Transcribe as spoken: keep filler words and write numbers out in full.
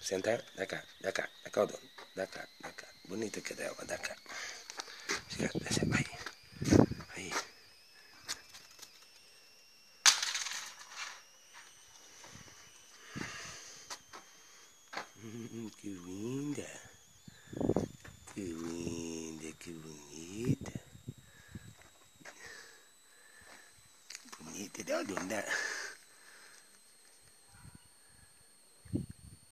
Senta, dá cá, dá cá, dá cá o dono. Dá cá, dá cá. Bonita cadela, dá cá. Chega, desce, vai. Aí. Hum, que linda. Que linda, que bonita. Bonita, dá o dono, dá.